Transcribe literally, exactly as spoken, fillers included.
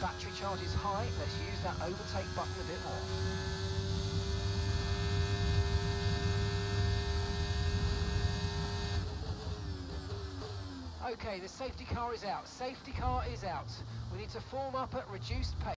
battery charge is high. Let's use that overtake button a bit more. Okay, the safety car is out. Safety car is out. We need to form up at reduced pace.